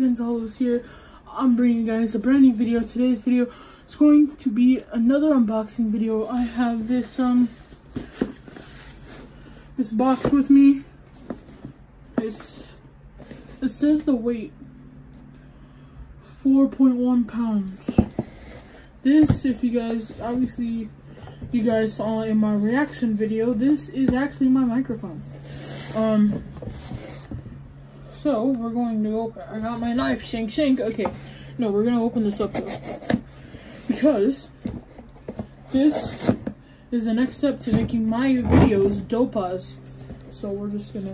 Gonzalez here. I'm bringing you guys a brand new video. Today's video is going to be another unboxing video. I have this this box with me. It says the weight 4.1 pounds. This, if you guys you guys saw in my reaction video, this is actually my microphone. So we're going to open. I got my knife, shank shank. Okay, no, we're gonna open this up though, because this is the next step to making my videos dopas. So we're just gonna.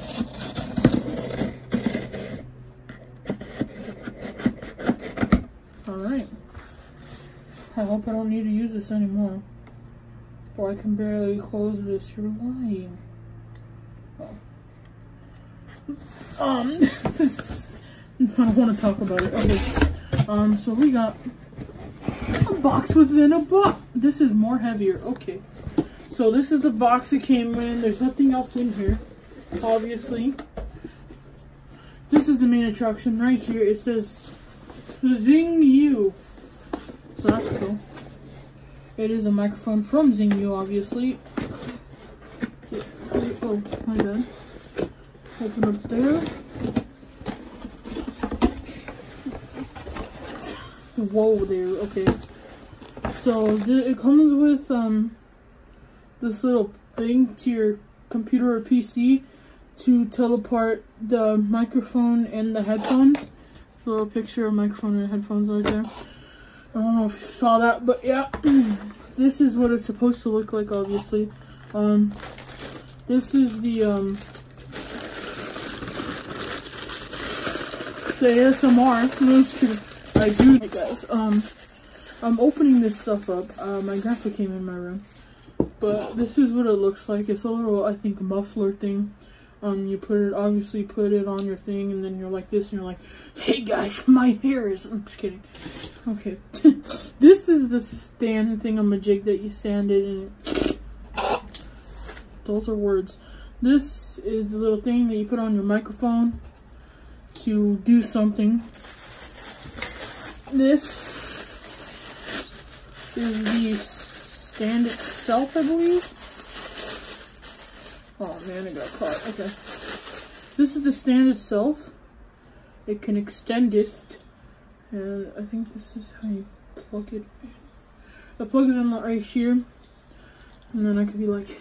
All right. I hope I don't need to use this anymore. Or I can barely close this. You're lying. Oh. I don't want to talk about it. Okay. So we got a box within a box. This is more heavier. Okay. So this is the box it came in. There's nothing else in here, obviously. This is the main attraction right here. It says Xingyu. So that's cool. It is a microphone from Xingyu, obviously. Yeah. Oh, my bad. Open up there. Whoa there, okay. So it comes with this little thing to your computer or PC to teleport the microphone and the headphones. So a picture of microphone and headphones right there. I don't know if you saw that, but yeah. This is what it's supposed to look like, obviously. This is the ASMR. No, just kidding. I do, guys. I'm opening this stuff up. My grandpa came in my room, but this is what it looks like. It's a little, I think, muffler thing. You obviously put it on your thing, and then you're like this, and you're like, "Hey guys, my hair is." I'm just kidding. Okay, this is the stand thingamajig that you stand it in. Those are words. This is the little thing that you put on your microphone to do something. This is the stand itself, I believe. Oh man, it got caught. Okay. This is the stand itself. It can extend it. And I think this is how you plug it in. I plug it in right here. And then I could be like,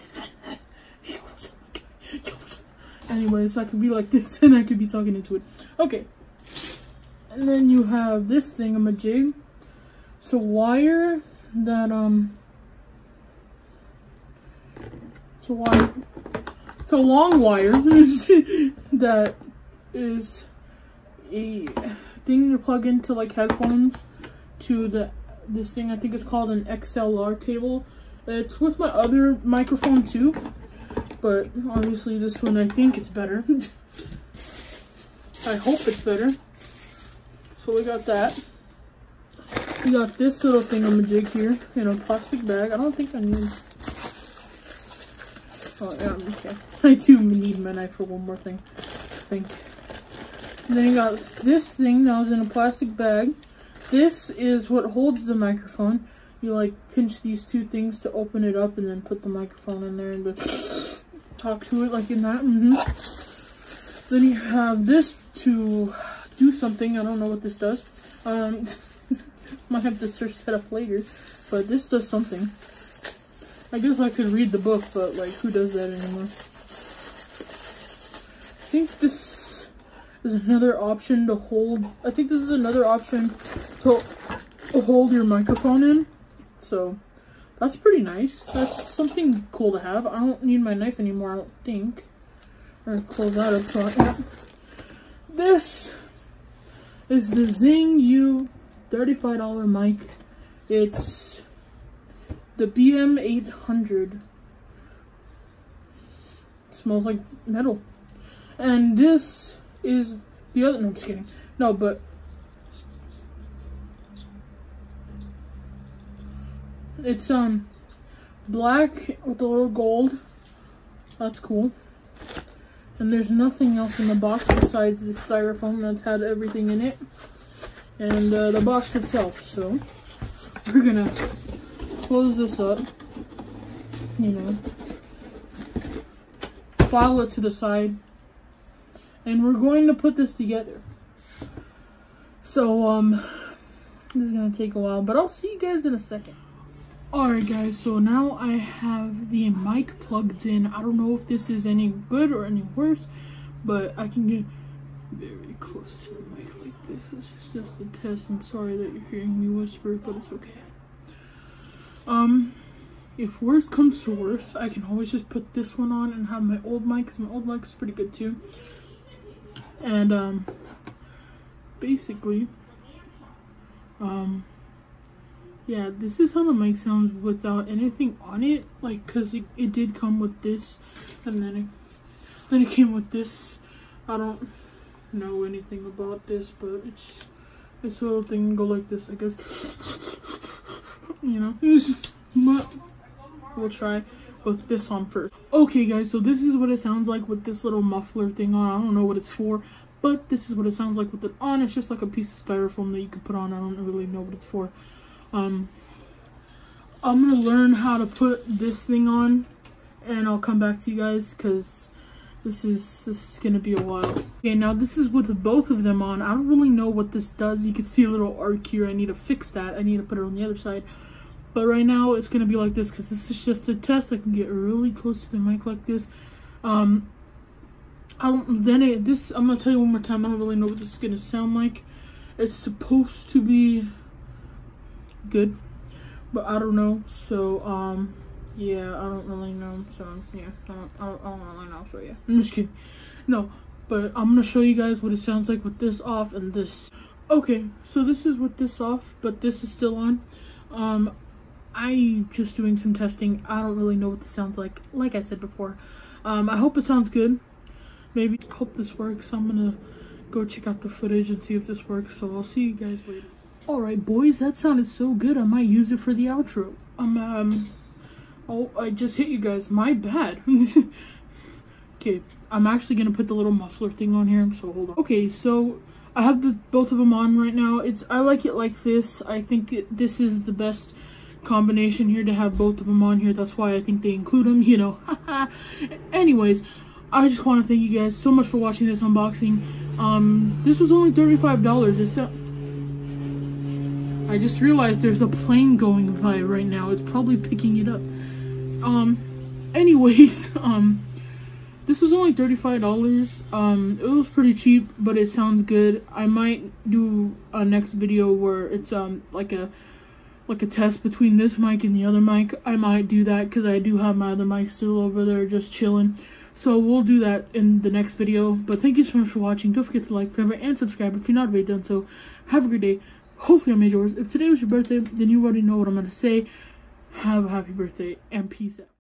anyways, I could be like this and I could be talking into it. Okay. And then you have this thingamajig. It's a wire that, it's a long wire that is a thing to plug into like headphones to this thing. I think it's called an XLR cable. It's with my other microphone too, but obviously this one I think it's better. I hope it's better. So we got that. We got this little thingamajig here in a plastic bag. I don't think I need. Oh yeah, okay. I do need my knife for one more thing, I think. And then you got this thing that was in a plastic bag. This is what holds the microphone. You like pinch these two things to open it up and then put the microphone in there and talk to it like in that. Then you have this to do something. I don't know what this does. Might have to search that up later, but this does something. I guess I could read the book, but like, who does that anymore? I think this is another option to hold. I think this is another option to hold your microphone in. So that's pretty nice. That's something cool to have. I don't need my knife anymore, I don't think. Or close that up. So yeah. This is the Xingyu $35 mic. It's the BM800. It smells like metal. And this is the other. No, I'm just kidding. No, but it's black with a little gold. That's cool. And there's nothing else in the box besides the styrofoam that had everything in it. And the box itself. So we're gonna close this up, you know, file it to the side, and we're going to put this together. So this is gonna take a while, but I'll see you guys in a second. Alright guys, so now I have the mic plugged in. I don't know if this is any good or any worse, but I can get very close to the mic like this. This is just a test. I'm sorry that you're hearing me whisper, but it's okay. If worse comes to worse, I can always just put this one on and have my old mic, because my old mic is pretty good too. And basically, yeah, this is how the mic sounds without anything on it, like, because it did come with this, and then it came with this. I don't know anything about this, but it's a little thing, go like this, I guess, you know. But we'll try with this on first. Okay guys, so this is what it sounds like with this little muffler thing on. I don't know what it's for, but this is what it sounds like with it on. It's just like a piece of styrofoam that you could put on. I don't really know what it's for. I'm gonna learn how to put this thing on, and I'll come back to you guys, because this is gonna be a while. Okay, now this is with both of them on. I don't really know what this does. You can see a little arc here. I need to fix that. I need to put it on the other side. But right now it's gonna be like this, because this is just a test. I can get really close to the mic like this. I'm gonna tell you one more time, I don't really know what this is gonna sound like. It's supposed to be good, but I don't know. So yeah, I don't really know. So yeah, I don't really know. So yeah, I'm just kidding. No, but I'm gonna show you guys what it sounds like with this off and this. Okay, so this is with this off, but this is still on. I'm just doing some testing. I don't really know what this sounds like I said before. I hope it sounds good. Maybe. I hope this works. I'm gonna go check out the footage and see if this works. So I'll see you guys later. Alright boys, that sounded so good. I might use it for the outro. Oh, I just hit you guys. My bad. Okay, I'm actually gonna put the little muffler thing on here, so hold on. Okay, so I have both of them on right now. I like it like this. I think this is the best combination here to have both of them on here. That's why I think they include them, you know. Anyways, I just want to thank you guys so much for watching this unboxing. This was only $35. I just realized there's a plane going by right now. It's probably picking it up. Anyways, this was only $35. It was pretty cheap, but it sounds good. I might do a next video where it's like a test between this mic and the other mic. I might do that, because I do have my other mic still over there just chilling. So we'll do that in the next video. But thank you so much for watching. Don't forget to like, favorite, and subscribe if you're not already done so. Have a great day. Hopefully I made yours. If today was your birthday, then you already know what I'm going to say. Have a happy birthday and peace out.